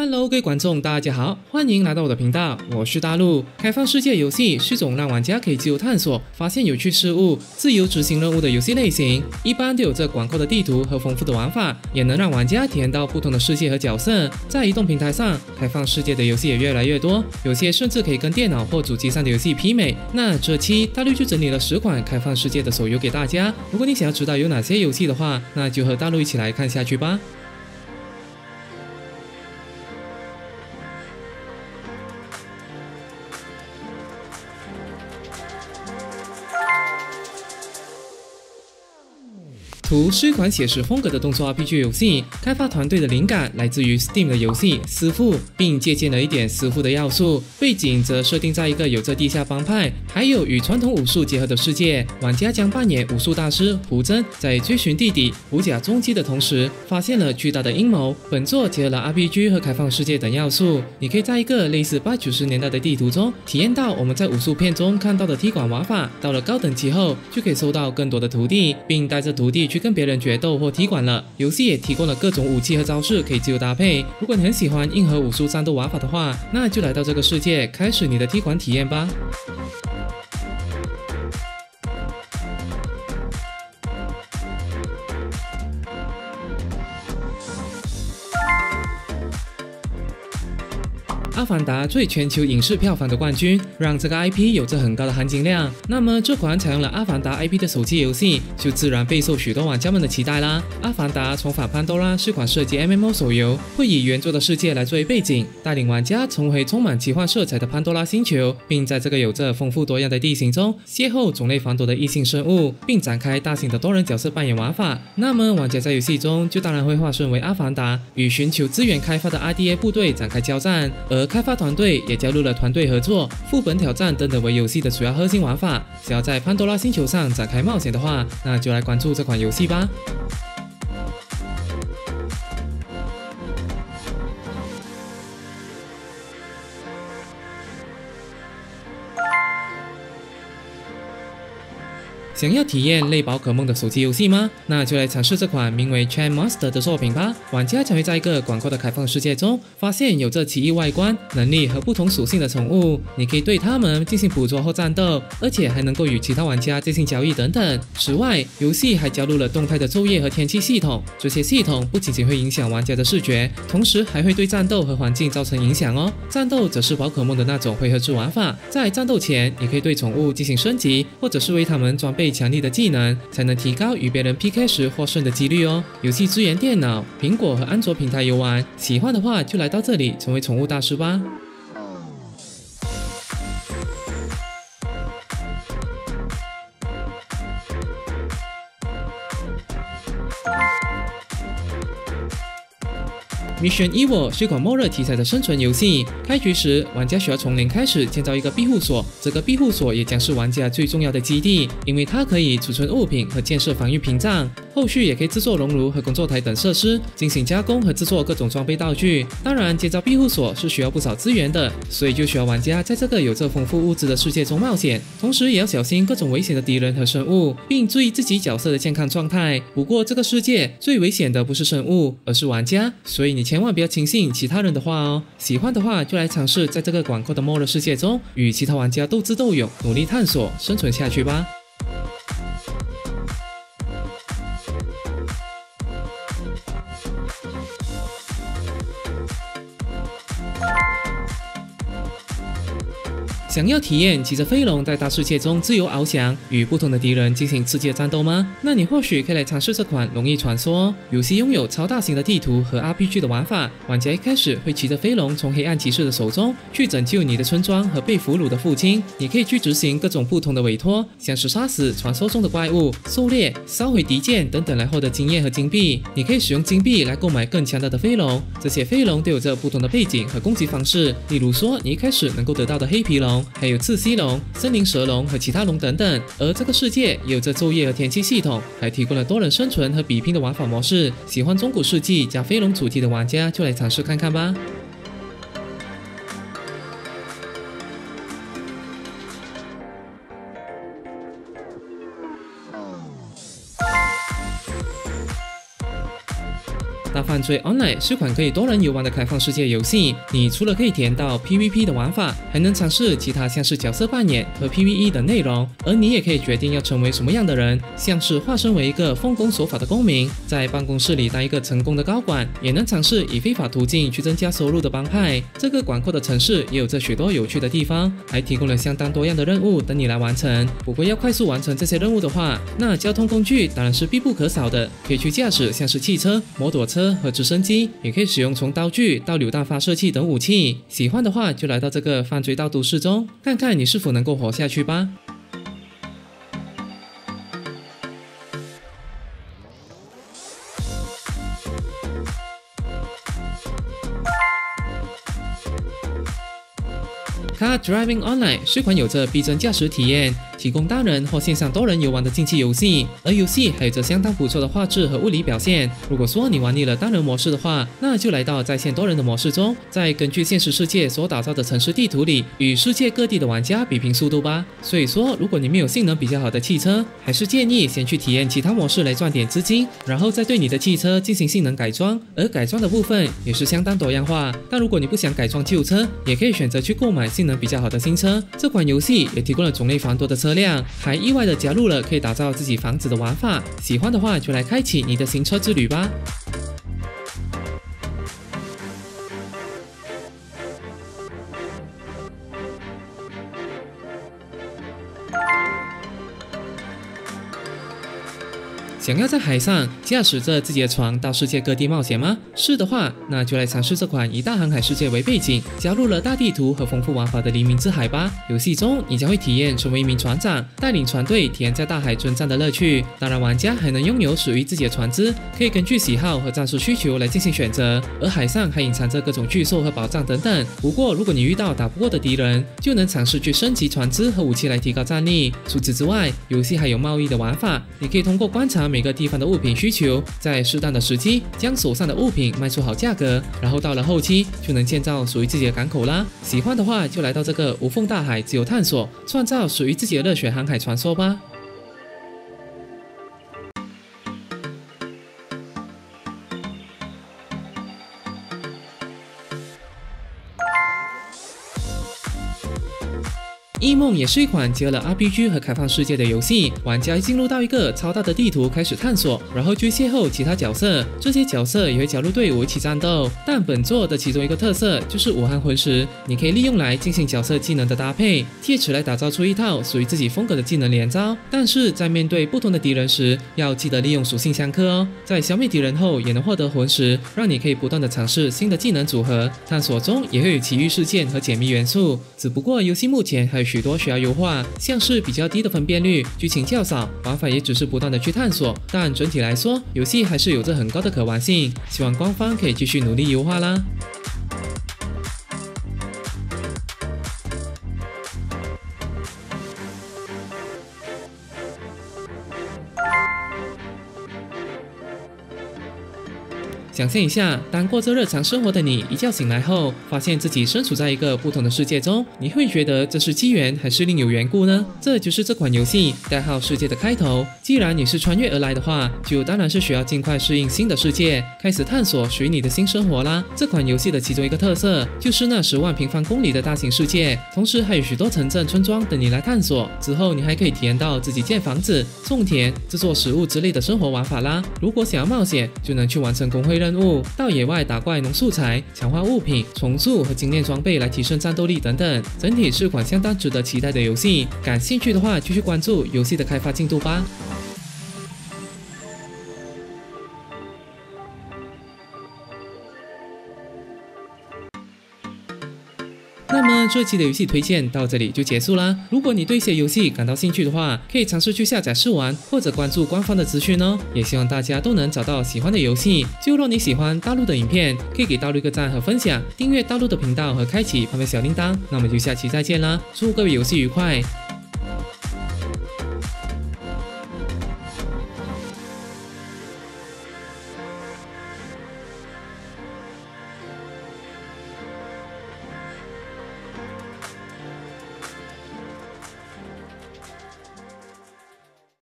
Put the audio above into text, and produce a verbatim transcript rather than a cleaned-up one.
Hello， 各位观众，大家好，欢迎来到我的频道，我是大陆。开放世界游戏是种让玩家可以自由探索、发现有趣事物、自由执行任务的游戏类型，一般都有着广阔的地图和丰富的玩法，也能让玩家体验到不同的世界和角色。在移动平台上，开放世界的游戏也越来越多，有些甚至可以跟电脑或主机上的游戏媲美。那这期大陆就整理了十款开放世界的手游给大家，如果你想要知道有哪些游戏的话，那就和大陆一起来看下去吧。图是一款写实风格的动作 R P G 游戏，开发团队的灵感来自于 Steam 的游戏《师傅》，并借鉴了一点师傅的要素。背景则设定在一个有着地下帮派，还有与传统武术结合的世界。玩家将扮演武术大师胡真，在追寻弟弟胡甲踪迹的同时，发现了巨大的阴谋。本作结合了 R P G 和开放世界等要素，你可以在一个类似八九十年代的地图中，体验到我们在武术片中看到的踢馆玩法。到了高等级后，就可以收到更多的徒弟，并带着徒弟去跟别人决斗或踢馆了。游戏也提供了各种武器和招式可以自由搭配。如果你很喜欢硬核武术战斗玩法的话，那就来到这个世界，开始你的踢馆体验吧。阿凡达最全球影视票房的冠军，让这个 I P 有着很高的含金量。那么这款采用了阿凡达 I P 的手机游戏，就自然备受许多玩家们的期待啦。阿凡达重返潘多拉是款射击 M M O 手游，会以原作的世界来作为背景，带领玩家重回充满奇幻色彩的潘多拉星球，并在这个有着丰富多样的地形中邂逅种类繁多的异性生物，并展开大型的多人角色扮演玩法。那么玩家在游戏中就当然会化身为阿凡达，与寻求资源开发的 R D A 部队展开交战，而开发团队也加入了团队合作、副本挑战等等为游戏的主要核心玩法。想要在潘多拉星球上展开冒险的话，那就来关注这款游戏吧。想要体验类宝可梦的手机游戏吗？那就来尝试这款名为 Chain Monster 的作品吧。玩家将会在一个广阔的开放世界中，发现有着奇异外观、能力和不同属性的宠物，你可以对它们进行捕捉或战斗，而且还能够与其他玩家进行交易等等。此外，游戏还加入了动态的昼夜和天气系统，这些系统不仅仅会影响玩家的视觉，同时还会对战斗和环境造成影响哦。战斗则是宝可梦的那种回合制玩法，在战斗前，你可以对宠物进行升级，或者是为它们装备强力的技能，才能提高与别人 P K 时获胜的几率哦。游戏支援电脑、苹果和安卓平台游玩，喜欢的话就来到这里成为宠物大师吧。Mission Evil 是一款末日题材的生存游戏。开局时，玩家需要从零开始建造一个庇护所，这个庇护所也将是玩家最重要的基地，因为它可以储存物品和建设防御屏障。后续也可以制作熔炉和工作台等设施，进行加工和制作各种装备道具。当然，建造庇护所是需要不少资源的，所以就需要玩家在这个有着丰富物资的世界中冒险，同时也要小心各种危险的敌人和生物，并注意自己角色的健康状态。不过，这个世界最危险的不是生物，而是玩家，所以你千万不要轻信其他人的话哦。喜欢的话，就来尝试在这个广阔的末日世界中，与其他玩家斗智斗勇，努力探索，生存下去吧。想要体验骑着飞龙在大世界中自由翱翔，与不同的敌人进行刺激的战斗吗？那你或许可以来尝试这款《龙翼传说》哦。游戏拥有超大型的地图和 R P G 的玩法，玩家一开始会骑着飞龙从黑暗骑士的手中去拯救你的村庄和被俘虏的父亲。你可以去执行各种不同的委托，像是杀死传说中的怪物、狩猎、烧毁敌舰等等来获得经验和金币。你可以使用金币来购买更强大的飞龙，这些飞龙都有着不同的背景和攻击方式。例如说，你一开始能够得到的黑皮龙，还有刺蜥龙、森林蛇龙和其他龙等等。而这个世界也有着昼夜和天气系统，还提供了多人生存和比拼的玩法模式。喜欢中古世纪加飞龙主题的玩家就来尝试看看吧。 大犯罪 Online 是款可以多人游玩的开放世界游戏，你除了可以体验到 P V P 的玩法，还能尝试其他像是角色扮演和 P V E 等内容，而你也可以决定要成为什么样的人，像是化身为一个奉公守法的公民，在办公室里当一个成功的高管，也能尝试以非法途径去增加收入的帮派。这个广阔的城市也有着许多有趣的地方，还提供了相当多样的任务等你来完成。不过要快速完成这些任务的话，那交通工具当然是必不可少的，可以去驾驶像是汽车、摩托车和直升机，也可以使用从刀具到榴弹发射器等武器。喜欢的话就来到这个犯罪大都市中，看看你是否能够活下去吧。Car Driving Online 是款有着逼真驾驶体验，提供单人或线上多人游玩的竞技游戏，而游戏还有着相当不错的画质和物理表现。如果说你玩腻了单人模式的话，那就来到在线多人的模式中，再根据现实世界所打造的城市地图里，与世界各地的玩家比拼速度吧。所以说，如果你没有性能比较好的汽车，还是建议先去体验其他模式来赚点资金，然后再对你的汽车进行性能改装。而改装的部分也是相当多样化，但如果你不想改装旧车，也可以选择去购买性能比较好的新车。这款游戏也提供了种类繁多的车辆，还意外的加入了可以打造自己房子的玩法。喜欢的话就来开启你的行车之旅吧。想要在海上驾驶着自己的船到世界各地冒险吗？是的话，那就来尝试这款以大航海世界为背景，加入了大地图和丰富玩法的黎明之海吧。游戏中，你将会体验成为一名船长，带领船队体验在大海征战的乐趣。当然，玩家还能拥有属于自己的船只，可以根据喜好和战术需求来进行选择。而海上还隐藏着各种巨兽和宝藏等等。不过，如果你遇到打不过的敌人，就能尝试去升级船只和武器来提高战力。除此之外，游戏还有贸易的玩法，你可以通过观察每个地方的物品需求，在适当的时机将手上的物品卖出好价格，然后到了后期就能建造属于自己的港口啦。喜欢的话就来到这个无缝大海自由探索，创造属于自己的热血航海传说吧。异梦也是一款结合了 R P G 和开放世界的游戏，玩家进入到一个超大的地图开始探索，然后去邂逅其他角色，这些角色也会加入队伍一起战斗。但本作的其中一个特色就是武汉魂石，你可以利用来进行角色技能的搭配，借此来打造出一套属于自己风格的技能连招。但是在面对不同的敌人时，要记得利用属性相克哦。在消灭敌人后也能获得魂石，让你可以不断的尝试新的技能组合。探索中也会有奇遇事件和解密元素，只不过游戏目前还有许多需要优化，像是比较低的分辨率，剧情较少，玩法也只是不断的去探索。但整体来说，游戏还是有着很高的可玩性，希望官方可以继续努力优化啦。想象一下，当过着日常生活的你一觉醒来后，发现自己身处在一个不同的世界中，你会觉得这是机缘还是另有缘故呢？这就是这款游戏代号世界的开头。既然你是穿越而来的话，就当然是需要尽快适应新的世界，开始探索属于你的新生活啦。这款游戏的其中一个特色就是那十万平方公里的大型世界，同时还有许多城镇村庄等你来探索。之后你还可以体验到自己建房子、种田、制作食物之类的生活玩法啦。如果想要冒险，就能去完成工会任务，到野外打怪农素材，强化物品、重铸和精炼装备来提升战斗力等等。整体是款相当值得期待的游戏，感兴趣的话继续关注游戏的开发进度吧。那么这期的游戏推荐到这里就结束啦。如果你对一些游戏感到兴趣的话，可以尝试去下载试玩，或者关注官方的资讯哦。也希望大家都能找到喜欢的游戏。就若你喜欢大陆的影片，可以给大陆一个赞和分享，订阅大陆的频道和开启旁边小铃铛。那我们就下期再见啦，祝各位游戏愉快！